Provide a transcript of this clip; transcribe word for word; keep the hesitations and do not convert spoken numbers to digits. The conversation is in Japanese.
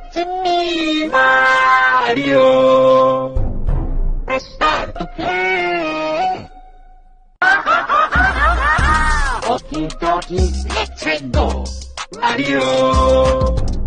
It's me, Mario. Press start to play. Okie dokie, let's go, Mario.